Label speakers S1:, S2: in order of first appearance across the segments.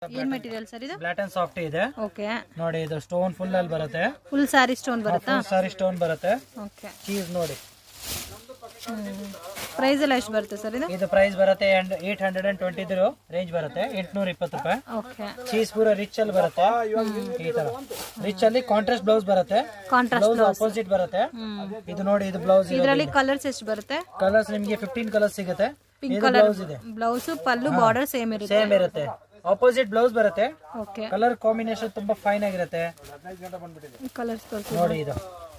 S1: ಏನ್ material sir ಇದು?
S2: Flat and soft ಇದೆ.
S1: ಓಕೆ
S2: ನೋಡಿ ಇದು ಸ್ಟೋನ್ ಫುಲ್ ಅಲ್ಲಿ ಬರುತ್ತೆ.
S1: ಫುಲ್ ಸಾರಿ ಸ್ಟೋನ್ ಬರುತ್ತಾ?
S2: ಸಾರಿ ಸ್ಟೋನ್ ಬರುತ್ತೆ.
S1: ಓಕೆ
S2: ಚೀಸ್ ನೋಡಿ.
S1: ಪ್ರೈಸ್ ಎಲ್ಲ ಎಷ್ಟು ಬರುತ್ತೆ ಸರ್ ಇದು?
S2: ಇದು ಪ್ರೈಸ್ ಬರುತ್ತೆ 820 ರೇಂಜ್ ಬರುತ್ತೆ, 820 ರೂಪಾಯಿ.
S1: ಓಕೆ
S2: ಚೀಸ್ ಪೂರ ರಿಚ್ ಅಲ್ಲಿ ಬರುತ್ತೆ. ಈ ತರ ರಿಚ್ ಅಲ್ಲಿ ಕಾಂಟ್ರಾಸ್ಟ್ ಬ್ಲೌಸ್ ಬರುತ್ತೆ.
S1: ಕಾಂಟ್ರಾಸ್ಟ್
S2: ಅಪೋಸಿಟ್ ಬರುತ್ತೆ. ಇದು ನೋಡಿ ಇದು ಬ್ಲೌಸ್.
S1: ಇದರಲ್ಲಿ ಕಲರ್ಸ್ ಎಷ್ಟು ಬರುತ್ತೆ?
S2: ಕಲರ್ಸ್ ನಿಮಗೆ 15 ಕಲರ್ಸ್ ಸಿಗುತ್ತೆ.
S1: Pink colour blouse, pallu border same ಇರುತ್ತೆ.
S2: ಸೇಮ್ ಇರುತ್ತೆ. ಆಪೋಸಿಟ್ ಬ್ಲೌಸ್ ಬರುತ್ತೆ.
S1: ಓಕೆ
S2: ಕಲರ್ ಕಾಂಬಿನೇಷನ್ ತುಂಬಾ ಫೈನ್ ಆಗಿರುತ್ತೆ.
S1: ಕಲರ್ಸ್
S2: ನೋಡಿ ಇದು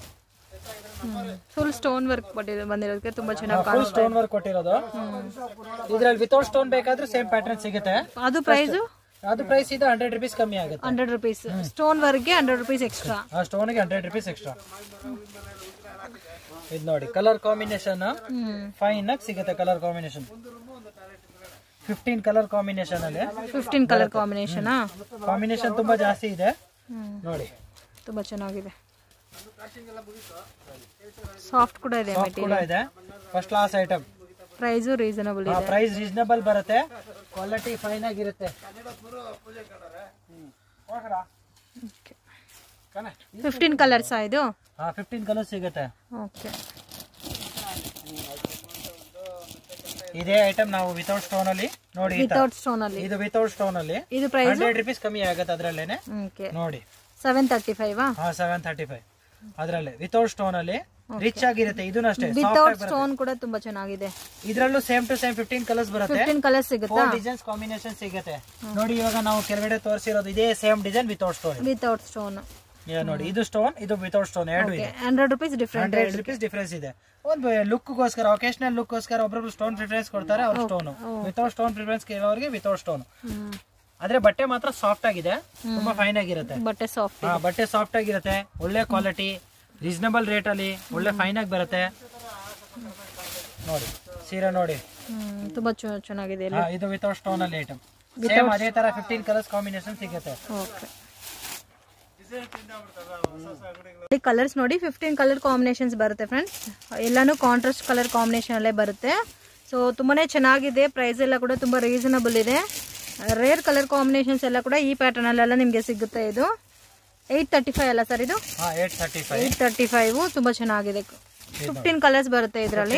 S1: ಫುಲ್ ಸ್ಟೋನ್ ವರ್ಕ್ ಬಂದಿರೋದಕ್ಕೆ ತುಂಬಾ ಚೆನ್ನಾಗಿ
S2: ಫುಲ್ ಸ್ಟೋನ್ ವರ್ಕ್ ಕೊಟ್ಟಿರೋದು. ಇದ್ರಲ್ಲಿ ವಿತೌಟ್ ಸ್ಟೋನ್ ಬೇಕಾದ್ರೆ ಸೇಮ್ ಪ್ಯಾಟರ್ನ್ ಸಿಗುತ್ತೆ.
S1: ಅದು ಪ್ರೈಸ್?
S2: ಅದು ಪ್ರೈಸ್ ಇದು 100 ರೂಪೀಸ್ ಕಮ್ಮಿ ಆಗುತ್ತೆ.
S1: 100 ರೂಪೀಸ್ ಸ್ಟೋನ್ ವರ್ಕ್ ಗೆ 100 ರೂಪೀಸ್ ಎಕ್ಸ್ಟ್ರಾ.
S2: ಆ ಸ್ಟೋನ್ ಗೆ 100 ರೂಪೀಸ್ ಎಕ್ಸ್ಟ್ರಾ. ಇದು ನೋಡಿ ಕಲರ್ ಕಾಂಬಿನೇಷನ್ ಫೈನ್ ಆಗಿ ಸಿಗುತ್ತೆ. ಕಲರ್ ಕಾಂಬಿನೇಷನ್ 15 ಕಲರ್ ಕಾಂಬಿನೇಷನ್ ಅಲ್ಲಿ
S1: 15 ಕಲರ್ ಕಾಂಬಿನೇಷನ್.
S2: ಕಾಂಬಿನೇಷನ್ ತುಂಬಾ ಜಾಸ್ತಿ ಇದೆ ನೋಡಿ.
S1: ತುಂಬಾ ಚೆನ್ನಾಗಿದೆ. ಸಾಫ್ಟ್ ಕೂಡ ಇದೆ, ಮೆಟೀರಿಯಲ್
S2: ಇದೆ. First class item.
S1: Price reasonable ಇದೆ.
S2: ಪ್ರೈಸ್ ರೀಸನಬಲ್ ಬರುತ್ತೆ. ಕ್ವಾಲಿಟಿ ಫೈನ್ ಆಗಿರುತ್ತೆ.
S1: 15 ಕಲರ್ಸ್ ಇದು?
S2: 15 ಕಲರ್ ಸಿಗುತ್ತೆ.
S1: ಓಕೆ
S2: ಇದೇ ಐಟಮ್ ನಾವು ವಿತೌಟ್ ಸ್ಟೋನ್ ಅಲ್ಲಿ ನೋಡಿ.
S1: ವಿತೌಟ್ ಸ್ಟೋನ್ ಅಲ್ಲಿ
S2: ಇದು ವಿತೌಟ್ ಸ್ಟೋನ್ ಅಲ್ಲಿ.
S1: ಇದು ಪ್ರೈಸ್
S2: 100 ರೂಪೀಸ್ ಕಮ್ಮಿ ಆಗುತ್ತೆ ಅದರಲ್ಲೇನೆ.
S1: ಓಕೆ
S2: ನೋಡಿ
S1: 735.
S2: 735 ಅದರಲ್ಲಿ ವಿತೌಟ್ ಸ್ಟೋನ್ ಅಲ್ಲಿ ರಿಚ್ ಆಗಿರುತ್ತೆ. ಇದೂ ಅಷ್ಟೇ
S1: ವಿತೌಟ್ ಸ್ಟೋನ್ ಕೂಡ ತುಂಬಾ ಚೆನ್ನಾಗಿದೆ.
S2: ಇದ್ರಲ್ಲೂ ಸೇಮ್ ಟು ಸೇಮ್ 15 ಕಲರ್ಸ್ ಬರುತ್ತೆ.
S1: 15 ಕಲರ್ಸ್ ಸಿಗುತ್ತೆ.
S2: 4 ಡಿಸೈನ್ಸ್ ಕಾಂಬಿನೇಷನ್ ಸಿಗುತ್ತೆ ನೋಡಿ. ಇವಾಗ ನಾವು ಕೆಳಗಡೆ ತೋರಿಸಿರೋದು ಇದೇ same design without stone.
S1: Without stone
S2: ನೋಡಿ. ಇದು ಸ್ಟೋನ್, ಇದು ವಿತೌಟ್ ಸ್ಟೋನ್, ಎರಡು ಇದೆ.
S1: 100 ರೂಪೀಸ್ ಡಿಫರೆಂಟ್.
S2: 100 ರೂಪೀಸ್ ಡಿಫರೆನ್ಸ್ ಇದೆ. ಒಂದು ಲುಕ್ ಗೋಸ್ಕರ, ಒಕೇಶನಲ್ ಲುಕ್ ಗೋಸ್ಕರ ಒಬ್ಬೊಬ್ರು ಸ್ಟೋನ್ ಪ್ರಿಫರೆನ್ಸ್ ಕೊಡ್ತಾರೆ. ಅವ್ರು ಸ್ಟೋನ್ ವಿತೌಟ್ ಸ್ಟೋನ್ ಪ್ರಿಫರೆನ್ಸ್ ಕೇಳೋರಿಗೆ ವಿತೌಟ್ ಸ್ಟೋನ್. ಆದ್ರೆ ಬಟ್ಟೆ ಮಾತ್ರ ಸಾಫ್ಟ್ ಆಗಿದೆ, ತುಂಬಾ ಫೈನ್ ಆಗಿರುತ್ತೆ.
S1: ಬಟ್ಟೆ ಸಾಫ್ಟ್,
S2: ಬಟ್ಟೆ ಸಾಫ್ಟ್ ಆಗಿರುತ್ತೆ. ಒಳ್ಳೆ ಕ್ವಾಲಿಟಿ, ರೀಸನಬಲ್ ರೇಟ್ ಅಲ್ಲಿ ಒಳ್ಳೆ ಫೈನ್ ಆಗಿ ಬರುತ್ತೆ ನೋಡಿ. ಸೀರೆ ನೋಡಿ
S1: ತುಂಬಾ ಚೆನ್ನಾಗಿದೆ.
S2: ಇದು ವಿತೌಟ್ ಸ್ಟೋನ್ ಅಲ್ಲಿ ಐಟಮ್. ಸೇಮ್ ಅದೇ ತರ 15 ಕಲರ್ಸ್ ಕಾಂಬಿನೇಷನ್ ಸಿಗುತ್ತೆ.
S1: ಓಕೆ ಕಲರ್ಸ್ ನೋಡಿ 15 ಕಲರ್ ಕಾಂಬಿನೇಷನ್ಸ್ ಬರುತ್ತೆ ಫ್ರೆಂಡ್ಸ್. ಎಲ್ಲಾನು ಕಾಂಟ್ರಾಸ್ಟ್ ಕಲರ್ ಕಾಂಬಿನೇಷನ್ ಅಲ್ಲೇ ಬರುತ್ತೆ. ಸೊ ತುಂಬಾನೇ ಚೆನ್ನಾಗಿದೆ. ಪ್ರೈಸ್ ಎಲ್ಲ ಕೂಡ ತುಂಬಾ ರೀಸನಬಲ್ ಇದೆ. ರೇರ್ ಕಲರ್ ಕಾಂಬಿನೇಷನ್ಸ್ ಎಲ್ಲ ಕೂಡ ಈ ಪ್ಯಾಟರ್ನ್ ಅಲ್ಲೆಲ್ಲ ನಿಮಗೆ ಸಿಗುತ್ತೆ. ಇದು 835 ಅಲ್ಲ ಸರ್? ಇದು 835 ತುಂಬಾ ಚೆನ್ನಾಗಿದೆ. 15 ಕಲರ್ಸ್ ಬರುತ್ತೆ ಇದರಲ್ಲಿ.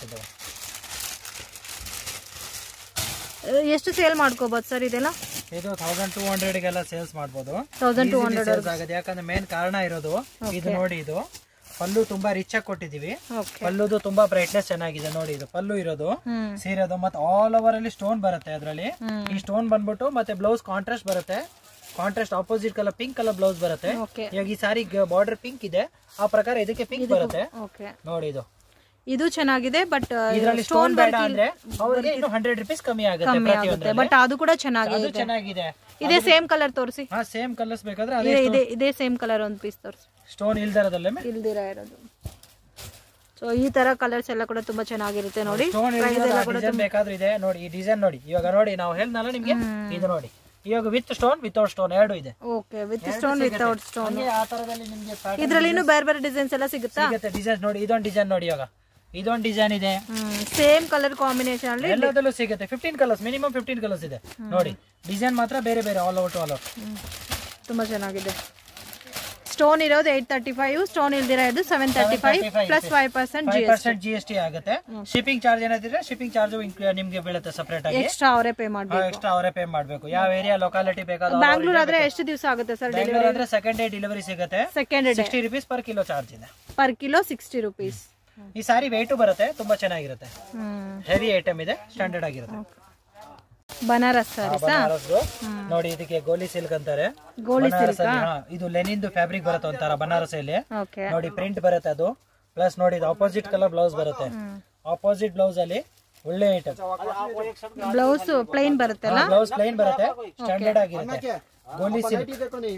S1: ಎಷ್ಟು ಸೇಲ್ ಮಾಡ್ಕೋಬಹುದು ಸರ್ ಇದೆಲ್ಲ?
S2: ಇದು 1200 ಗೆಲ್ಲ ಸೇಲ್ಸ್ ಮಾಡಬಹುದು.
S1: 1200
S2: ಆಗುತ್ತೆ. ಯಾಕಂದ್ರೆ ಮೇನ್ ಕಾರಣ ಇರೋದು ಇದು ನೋಡಿ. ಇದು ಪಲ್ಲು ತುಂಬಾ ರಿಚ್ ಆಗಿ ಕೊಟ್ಟಿದೀವಿ. ಪಲ್ಲುದು ತುಂಬಾ ಬ್ರೈಟ್ನೆಸ್ ಚೆನ್ನಾಗಿದೆ ನೋಡಿ. ಇದು ಪಲ್ಲು ಇರೋದು ಸೀರೆದು, ಮತ್ತೆ ಆಲ್ ಓವರ್ ಅಲ್ಲಿ ಸ್ಟೋನ್ ಬರುತ್ತೆ ಅದರಲ್ಲಿ. ಈ ಸ್ಟೋನ್ ಬಂದ್ಬಿಟ್ಟು ಮತ್ತೆ ಬ್ಲೌಸ್ ಕಾಂಟ್ರಾಸ್ಟ್ ಬರುತ್ತೆ. Contrast opposite colour pink colour blouse ಬರುತ್ತೆ. ಇವಾಗ ಈ ಸಾರಿ ಬಾರ್ಡರ್ ಪಿಂಕ್ ಇದೆ, ಆ ಪ್ರಕಾರ ಇದಕ್ಕೆ ಪಿಂಕ್ ಬರುತ್ತೆ ನೋಡಿ.
S1: ಇದು ಚೆನ್ನಾಗಿದೆ. ಬಟ್
S2: ಇದರಲ್ಲಿ ಸ್ಟೋನ್ ಬೇಡ ಅಂದ್ರೆ ಅವರಿಗೆ ಇನ್ನು 100 ರೂಪೀಸ್ ಕಮ್ಮಿ ಆಗುತ್ತೆ.
S1: ಬಟ್ ಅದು ಕೂಡ ಚೆನ್ನಾಗಿದೆ. ಇದೇ ಸೇಮ್ ಕಲರ್ ತೋರಿಸಿ.
S2: ಸೇಮ್ ಕಲರ್ಸ್ ಬೇಕಾದ್ರೆ
S1: ಇದೇ ಸೇಮ್ ಕಲರ್ ಒಂದು ಪೀಸ್ ತೋರಿಸಿ.
S2: ಸ್ಟೋನ್ ಇಲ್ದಿರೋದಲ್ಲ,
S1: ಇಲ್ದಿರ ಇರೋದು. ಸೊ ಈ ತರ ಕಲರ್ಸ್ ಎಲ್ಲ ಕೂಡ ತುಂಬಾ ಚೆನ್ನಾಗಿರುತ್ತೆ ನೋಡಿ.
S2: ಡಿಸೈನ್ ಬೇಕಾದ್ರೂ ಇದೆ ನೋಡಿ. ಈ ಡಿಸೈನ್ ನೋಡಿ. ಇವಾಗ ನೋಡಿ ನಾವು ಹೇಳ್ನಲ್ಲ ನಿಮ್ಗೆ, ಇದು ನೋಡಿ. ಇವಾಗ ವಿತ್ ಸ್ಟೋನ್ ವಿತೌಟ್ ಸ್ಟೋನ್ ಎರಡು ಇದೆ.
S1: Okay, with stone without stone.
S2: ಆ ತರದಲ್ಲಿ ನಿಮ್ಗೆ
S1: ಇದರಲ್ಲಿ ಇನ್ನೂ ಬೇರೆ ಬೇರೆ ಡಿಸೈನ್ಸ್ ಎಲ್ಲ ಸಿಗುತ್ತೆ.
S2: ಡಿಸೈನ್ ನೋಡಿ. ಇದೊಂದು ಡಿಸೈನ್ ನೋಡಿ. ಇವಾಗ ಇದೊಂದು ಡಿಸೈನ್ ಇದೆ.
S1: ಸೇಮ್ ಕಲರ್ ಕಾಂಬಿನೇಷನ್ ಅಲ್ಲಿ
S2: ಎಲ್ಲದಲ್ಲೂ ಸಿಗುತ್ತೆ. 15 ಕಲರ್ಸ್, ಮಿನಿಮಮ್ 15 ಕಲರ್ಸ್ ಇದೆ ನೋಡಿ. ಡಿಸೈನ್ ಮಾತ್ರ ಬೇರೆ ಬೇರೆ, ಆಲ್ ಔಟ್ ಆಲ್ ಔಟ್.
S1: ತುಂಬಾ ಚೆನ್ನಾಗಿದೆ. ಸ್ಟೋನ್ ಇರೋದು 835, ಸ್ಟೋನ್ ಇಲ್ದಿರ ಇದು 735 ಪ್ಲಸ್ 5%
S2: GST ಆಗುತ್ತೆ. ಶಿಪ್ಪಿಂಗ್ ಚಾರ್ಜ್ ಏನಾದ್ರೆ ಶಿಪ್ಪಿಂಗ್ ಚಾರ್ಜ್ ನಿಮ್ಗೆ ಬೀಳುತ್ತೆ ಸಪರೇಟ್ ಆಗಿ.
S1: ಎಕ್ಸ್ಟ್ರಾ ಅವರೇ ಪೇ
S2: ಮಾಡಬೇಕು. ಯಾವ ಏರಿಯಾ ಲೊಕಾಲಿಟಿ ಬೇಕಾದ್ರೆ.
S1: ಬ್ಯಾಂಗ್ಳೂರ್ ಆದ್ರೆ ಎಷ್ಟು ದಿವಸ ಆಗುತ್ತೆ ಸರ್ ಡೆಲಿವರಿ?
S2: ಅಂದ್ರೆ ಸೆಕೆಂಡ್ ಡೇ ಡೆಲಿವರಿ ಸಿಗುತ್ತೆ. 60 ರೂಪೀಸ್ ಪರ್ ಕಿಲೋ ಚಾರ್ಜ್ ಇದೆ.
S1: Per kilo 60 rupees.
S2: ಈ ಸಾರಿ ವೆಯ್ಟ್ ಬರುತ್ತೆ, ತುಂಬಾ ಚೆನ್ನಾಗಿರುತ್ತೆ. ಹೆವಿ ಐಟಮ್ ಇದೆ, ಸ್ಟ್ಯಾಂಡರ್ಡ್ ಆಗಿರುತ್ತೆ.
S1: ಬನಾರಸ್
S2: ನೋಡಿ. ಇದಕ್ಕೆ ಗೋಲಿ ಸಿಲ್ಕ್ ಅಂತಾರೆ.
S1: ಗೋಲಿ ಸಿಲ್ಕ್
S2: ಇದು ಲೆನಿನ್ ಫ್ಯಾಬ್ರಿಕ್ ಬರುತ್ತೆ ಒಂಥರ ಬನಾರಸಲ್ಲಿ ನೋಡಿ. ಪ್ರಿಂಟ್ ಬರುತ್ತೆ ಅದು. ಪ್ಲಸ್ ನೋಡಿ ಇದು ಆಪೋಸಿಟ್ ಕಲರ್ ಬ್ಲೌಸ್ ಬರುತ್ತೆ. ಆಪೋಸಿಟ್ ಬ್ಲೌಸ್ ಅಲ್ಲಿ ಒಳ್ಳೆ ಐಟಮ್.
S1: ಬ್ಲೌಸ್ ಪ್ಲೈನ್ ಬರುತ್ತೆ,
S2: ಬ್ಲೌಸ್ ಪ್ಲೈನ್ ಬರುತ್ತೆ, ಸ್ಟ್ಯಾಂಡರ್ಡ್ ಆಗಿರುತ್ತೆ. ಗೋಲಿ ಸಿಲ್ಕ್,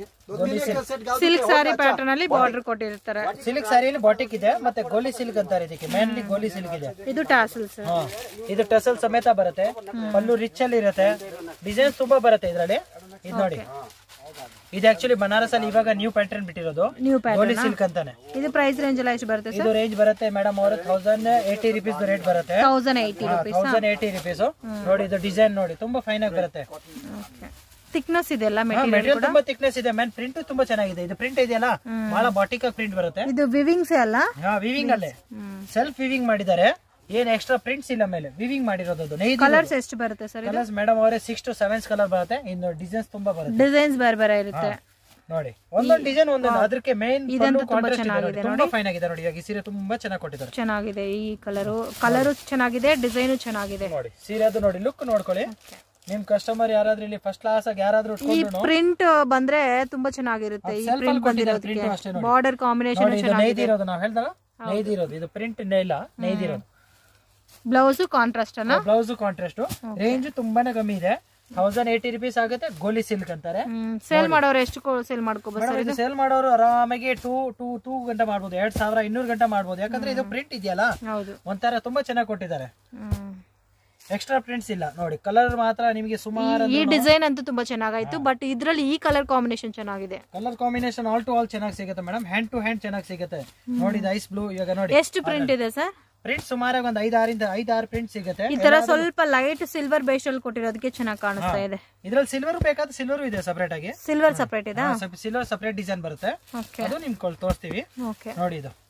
S1: ಸಿಲ್ಕ್ ಸಾರಿ ಪ್ಯಾಟರ್ನ್ ಅಲ್ಲಿ ಬಾರ್ಡರ್ ಕೊಟ್ಟಿರ್ತಾರೆ.
S2: ಸಿಲ್ಕ್ ಸಾರಿಯಲ್ಲಿ ಬಾಟಿಕ್ ಇದೆ, ಮತ್ತೆ ಗೋಲಿ ಸಿಲ್ಕ್ ಅಂತಾರೆ ಇದಕ್ಕೆ. ಮೇನ್ಲಿ ಗೋಲಿ ಸಿಲ್ಕ್ ಇದೆ.
S1: ಇದು ಟಾಸಲ್ಸ್.
S2: ಇದು ಟಸಲ್ ಸಮೇತ ಬರುತ್ತೆ. ಪಲ್ಲು ರಿಚ್ ಅಲ್ಲಿ ಇರುತ್ತೆ. ಡಿಸೈನ್ಸ್ ತುಂಬಾ ಬರುತ್ತೆ ಇದರಲ್ಲಿ. ಇದು ನೋಡಿ. ಇದು ಆಕ್ಚುಲಿ ಬನಾರಸ್ ಅಲ್ಲಿ ಇವಾಗ ನ್ಯೂ ಪ್ಯಾಟರ್ನ್ ಬಿಟ್ಟಿರೋದು, ಗೋಲಿ ಸಿಲ್ಕ್ ಅಂತಾನೆ.
S1: ಇದು ಪ್ರೈಸ್ ರೇಂಜ್ ಎಲ್ಲ ಎಷ್ಟು ಬರುತ್ತೆ?
S2: ಇದು ರೇಂಜ್ ಬರುತ್ತೆ ಮೇಡಮ್ ಅವರು 1080 ರೂಪೀಸ್ ರೇಟ್ ಬರುತ್ತೆ.
S1: 1080 ರೂಪೀಸ್
S2: ನೋಡಿ. ಇದು ಡಿಸೈನ್ ನೋಡಿ, ತುಂಬಾ ಫೈನ್ ಆಗಿ ಬರುತ್ತೆ.
S1: ಥಿಕ್ನೆಸ್ ಇದೆ ಅಲ್ಲ
S2: ಮೆಟೀರಿಯಲ್ ತುಂಬಾ ಥಿಕ್ನೆಸ್ ಇದೆ ಮ್ಯಾನ್. ಪ್ರಿಂಟ್ ತುಂಬಾ ಚೆನ್ನಾಗಿದೆ. ಇದು ಪ್ರಿಂಟ್ ಇದೆಯಲ್ಲ ಬಹಳ ಬಾಟಿಕ್ ಪ್ರಿಂಟ್ ಬರುತ್ತೆ.
S1: ಇದು ವಿವಿಂಗ್ಸ್ ಅಲ್ಲ?
S2: ವಿವಿಂಗ್ ಅಲ್ಲೇ ಸೆಲ್ಫ್ ವಿವಿಂಗ್ ಮಾಡಿದ್ದಾರೆ. ಏನ್ ಎಕ್ಸ್ಟ್ರಾ ಪ್ರಿಂಟ್ಸ್ ಇಲ್ಲ ಮೇಲೆ, ವಿವಿಂಗ್ ಮಾಡಿರೋದು.
S1: ಕಲರ್ಸ್ ಎಷ್ಟು ಬರುತ್ತೆ ಸರ್?
S2: ಕಲರ್ಸ್ ಮೇಡಮ್ ಅವರೇ 6 to 7 ಕಲರ್ ಬರುತ್ತೆ. ಇನ್ನು ಡಿಸೈನ್ಸ್ ತುಂಬಾ ಬರುತ್ತೆ.
S1: ಡಿಸೈನ್ಸ್ ಬೇರೆ ಬೇರೆ ಇರುತ್ತೆ
S2: ನೋಡಿ. ಒಂದೊಂದು ಡಿಸೈನ್ ಒಂದೊಂದು. ಅದಕ್ಕೆ ಮೇನ್ ಕಾಂಟ್ರಾಸ್ಟ್ ತುಂಬಾ ಫೈನ್ ಆಗಿದೆ ನೋಡಿ. ಇವಾಗ ಸೀರೆ ತುಂಬಾ ಚೆನ್ನಾಗಿ ಕೊಟ್ಟಿದ್ದಾರೆ.
S1: ಚೆನ್ನಾಗಿದೆ ಈ ಕಲರು ಚೆನ್ನಾಗಿದೆ, ಡಿಸೈನು ಚೆನ್ನಾಗಿದೆ
S2: ನೋಡಿ. ಸೀರೆ ಅದು ನೋಡಿ, ಲುಕ್ ನೋಡ್ಕೊಳ್ಳಿ. ನಿಮ್ ಕಸ್ಟಮರ್ ಯಾರಾದ್ರೂ ಇಲ್ಲಿ ಫಸ್ಟ್ ಕ್ಲಾಸ್ ಆಗಿ ಯಾರಾದ್ರೂ
S1: ಈ ಪ್ರಿಂಟ್ ಬಂದ್ರೆ ತುಂಬಾ ಚೆನ್ನಾಗಿರುತ್ತೆ. ಈ ಪ್ರಿಂಟ್ ಬಂದಿರೋದಕ್ಕೆ ಬಾರ್ಡರ್ ಕಾಂಬಿನೇಷನ್ ಚೆನ್ನಾಗಿದೆ.
S2: ನಾವ್ ಹೇಳ್ದಾಗ ನೈದಿರೋದು ಇದು ಪ್ರಿಂಟ್ ಇಲ್ಲ, ನೈದಿರೋದು.
S1: ಬ್ಲೌಸ್ ಕಾಂಟ್ರಾಸ್ಟ್ ಅಲ್ಲ?
S2: Blouse contrast. ರೇಂಜ್ ತುಂಬಾನೇ ಕಮ್ಮಿ ಇದೆ. 1080 rupees ಆಗುತ್ತೆ. ಗೋಲಿ ಸಿಲ್ಕ್ ಅಂತಾರೆ.
S1: ಸೇಲ್ ಮಾಡೋರು ಎಷ್ಟು ಸೇಲ್ ಮಾಡ್ಕೋಬಹುದು?
S2: ಸೇಲ್ ಮಾಡೋರು ಆರಾಮಾಗಿ 2 ಗಂಟೆ ಮಾಡ್ಬೋದು. 2200 ಗಂಟೆ ಮಾಡ್ಬೋದು. ಯಾಕಂದ್ರೆ ಇದು ಪ್ರಿಂಟ್ ಇದೆಯಲ್ಲ, ಒಂಥರ ತುಂಬಾ ಚೆನ್ನಾಗಿ ಕೊಟ್ಟಿದ್ದಾರೆ. ಎಕ್ಸ್ಟ್ರಾ ಪ್ರಿಂಟ್ಸ್ ಇಲ್ಲ ನೋಡಿ. ಕಲರ್ ಮಾತ್ರ ನಿಮಗೆ ಸುಮಾರು.
S1: ಈ ಡಿಸೈನ್ ಅಂತೂ ತುಂಬಾ ಚೆನ್ನಾಗಾಯ್ತು. ಬಟ್ ಇದ್ರಲ್ಲಿ ಈ ಕಲರ್ ಕಾಂಬಿನೇಷನ್ ಚೆನ್ನಾಗಿದೆ.
S2: Colour combination all to all ಚೆನ್ನಾಗಿ ಸಿಗುತ್ತೆ ಮೇಡಮ್. ಹ್ಯಾಂಡ್ ಟು ಹ್ಯಾಂಡ್ ಚೆನ್ನಾಗಿ ಸಿಗುತ್ತೆ ನೋಡಿ. ಐಸ್ ಬ್ಲೂ ಇವಾಗ ನೋಡಿ.
S1: ಎಷ್ಟು ಪ್ರಿಂಟ್ ಇದೆ ಸರ್?
S2: ಪ್ರಿಂಟ್ ಸುಮಾರಾಗಿ ಒಂದು 5-6 ಪ್ರಿಂಟ್ ಸಿಗುತ್ತೆ.
S1: ಈ ತರ ಸ್ವಲ್ಪ ಲೈಟ್ ಸಿಲ್ವರ್ ಬೇಸ್ ಅಲ್ಲಿ ಕೊಟ್ಟಿರೋದಕ್ಕೆ ಚೆನ್ನಾಗಿ ಕಾಣಿಸ್ತಾ ಇದೆ.
S2: ಇದ್ರಲ್ಲಿ ಸಿಲ್ವರ್ ಬೇಕಾದ್ರೆ ಸಿಲ್ವರ್ ಇದೆ ಸಪರೇಟ್ ಆಗಿ.
S1: ಸಿಲ್ವರ್ ಸಪರೇಟ್ ಇದೆ?
S2: ಸಿಲ್ವರ್ ಸಪರೇಟ್ ಡಿಸೈನ್ ಬರುತ್ತೆ. ಅದು ನಿಮ್ಗೆ ತೋರಿಸ್ತೀವಿ ನೋಡಿ. ಇದು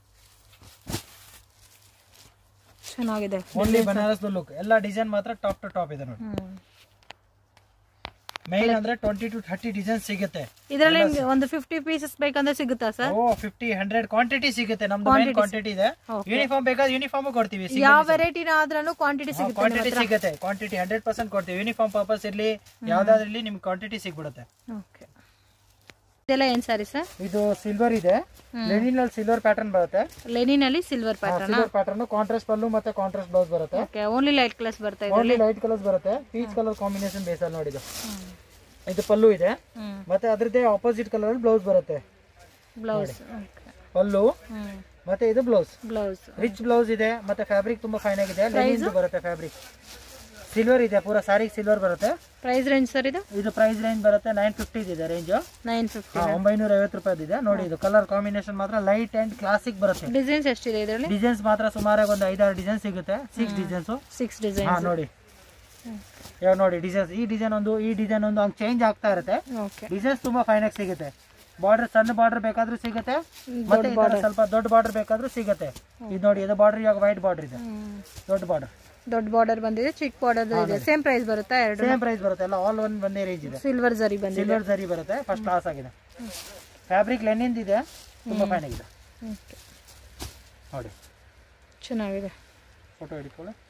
S1: ಚೆನ್ನಾಗಿದೆ.
S2: Only Banaras look. ಎಲ್ಲ ಡಿಸೈನ್ ಮಾತ್ರ ಟಾಪ್ ಟು ಟಾಪ್ ಇದೆ ನೋಡಿ. ಮೇನ್ ಅಂದ್ರೆ 20 to 30 ಡಿಸೈನ್ ಸಿಗುತ್ತೆ.
S1: ಇದರಲ್ಲಿ ಒಂದು 50 ಪೀಸಸ್ ಬೇಕಂದ್ರೆ ಸಿಗುತ್ತಾ ಸರ್?
S2: 50-100 ಕ್ವಾಂಟಿಟಿ ಸಿಗುತ್ತೆ. ನಮ್ದು ಮೇನ್ ಕ್ವಾಂಟಿಟಿ ಇದೆ. ಯೂನಿಫಾರ್ಮ್ ಬೇಕಾದ್ರೆ ಯೂನಿಫಾರ್ಮ್ ಕೊಡ್ತೀವಿ.
S1: ಯಾವ ವೆರೈಟಿ ಆದ್ರೂ ಕ್ವಾಂಟಿಟಿ ಸಿಗುತ್ತೆ.
S2: ಕ್ವಾಂಟಿಟಿ 100% ಕೊಡ್ತೀವಿ. ಯೂನಿಫಾರ್ಮ್ ಪರ್ಪಸ್ ಇರ್ಲಿ ಯಾವ್ದಾದ್ರಲ್ಲಿ ನಿಮ್ಗೆ ಕ್ವಾಂಟಿಟಿ ಸಿಗ್ಬಿಡುತ್ತೆ.
S1: ಇದೆಲ್ಲ ಏನ್ ಸಾರಿ ಸರ್?
S2: ಇದು ಸಿಲ್ವರ್ ಇದೆ. ಲೆನಿನ್ ಅಲ್ಲಿ ಸಿಲ್ವರ್ ಪ್ಯಾಟರ್ನ್ ಬರುತ್ತೆ.
S1: ಲೆನಿನ್ ಅಲ್ಲಿ ಸಿಲ್ವರ್
S2: ಪ್ಯಾಟರ್ನ್ ಕಾಂಟ್ರಾಸ್ಟ್ ಪಲ್ಲು ಮತ್ತೆ ಕಾಂಟ್ರಾಸ್ಟ್ ಬ್ಲೌಸ್ ಬರುತ್ತೆ.
S1: ಓನ್ಲಿ ಲೈಟ್ ಕಲರ್ಸ್ ಬರುತ್ತೆ.
S2: ಓನ್ಲಿ ಲೈಟ್ ಕಲರ್ಸ್ ಬರುತ್ತೆ. ಪೀಚ್ ಕಲರ್ ಕಾಂಬಿನೇಷನ್ ಬೇಸ್ ಅಲ್ಲಿ ನೋಡಿದ್ದು. ಇದು ಪಲ್ಲು ಇದೆ. ಮತ್ತೆ ಅದ್ರದ್ದೇ ಆಪೋಸಿಟ್ ಕಲರ್ ಅಲ್ಲಿ ಬ್ಲೌಸ್ ಬರುತ್ತೆ.
S1: ಬ್ಲೌಸ್
S2: ಪಲ್ಲು ಮತ್ತೆ ಇದು ಬ್ಲೌಸ್.
S1: ರಿಚ್
S2: ಬ್ಲೌಸ್ ಇದೆ. ಮತ್ತೆ ಫ್ಯಾಬ್ರಿಕ್ ತುಂಬಾ ಫೈನ್ ಆಗಿದೆ. ಲೆನಿನ್ ಬರುತ್ತೆ ಫ್ಯಾಬ್ರಿಕ್. ಸಿಲ್ವರ್ ಇದೆ. ಪೂರಾ ಸಾರಿ ಸಿಲ್ವರ್ ಬರುತ್ತೆ.
S1: ಪ್ರೈಸ್ ರೇಂಜ್ ಸರ್ ಇದು
S2: ಪ್ರೈಸ್ ರೇಂಜ್ ಬರುತ್ತೆ 950 ಇದೆ ರೇಂಜ್. 950 ರೂಪಾಯಿ ಇದೆ ನೋಡಿ. ಇದು ಕಲರ್ ಕಾಂಬಿನೇಷನ್ ಮಾತ್ರ ಲೈಟ್ ಅಂಡ್ ಕ್ಲಾಸಿಕ್ ಬರುತ್ತೆ.
S1: ಡಿಸೈನ್ಸ್ ಎಷ್ಟಿದೆ ಇದರಲ್ಲಿ?
S2: ಡಿಸೈನ್ಸ್ ಮಾತ್ರ ಸುಮಾರಾಗಿ ಒಂದು 5-6 ಡಿಸೈನ್ ಸಿಗುತ್ತೆ. 6 ಡಿಸೈನ್ಸ್ ನೋಡಿ. ಇವಾಗ ನೋಡಿ ಡಿಸೈನ್ಸ್. ಈ ಡಿಸೈನ್ ಒಂದು ಹಂಗೆ ಚೇಂಜ್ ಆಗ್ತಾ ಇರುತ್ತೆ. ಡಿಸೈನ್ಸ್ ತುಂಬಾ ಫೈನ್ ಆಗಿ ಸಿಗುತ್ತೆ. ಬಾರ್ಡರ್ ಸಣ್ಣ ಬಾರ್ಡರ್ ಬೇಕಾದ್ರೂ ಸಿಗುತ್ತೆ. ಮತ್ತೆ ಸ್ವಲ್ಪ ದೊಡ್ಡ ಬಾರ್ಡರ್ ಬೇಕಾದ್ರೂ ಸಿಗುತ್ತೆ. ಇದು ನೋಡಿ, ಇದು ಬಾರ್ಡರ್ ಇವಾಗ ವೈಟ್ ಬಾರ್ಡರ್ ಇದೆ.
S1: ದೊಡ್ಡ ಬಾರ್ಡರ್ ಬಂದಿದೆ, ಚಿಕ್ಕ ಬಾರ್ಡರ್ ಇದೆ. ಸೇಮ್ ಪ್ರೈಸ್ ಬರುತ್ತೆ?
S2: ಸೇಮ್ ಪ್ರೈಸ್ ಬರುತ್ತೆ. ಎಲ್ಲ ಆಲ್ ಒನ್ ಒಂದೇ ರೇಂಜ್ ಇದೆ.
S1: ಸಿಲ್ವರ್ ಜರಿ
S2: ಬರುತ್ತೆ. ಫಸ್ಟ್ ಕ್ಲಾಸ್ ಆಗಿದೆ. ಫ್ಯಾಬ್ರಿಕ್ ಲೆನಿನ್ ಇದೆ. ತುಂಬಾ ಫೈನ್ ಆಗಿದೆ ನೋಡಿ.
S1: ಚೆನ್ನಾಗಿದೆ.
S2: ಫೋಟೋ ಹಿಡ್ಕೊಳ್ಳಿ.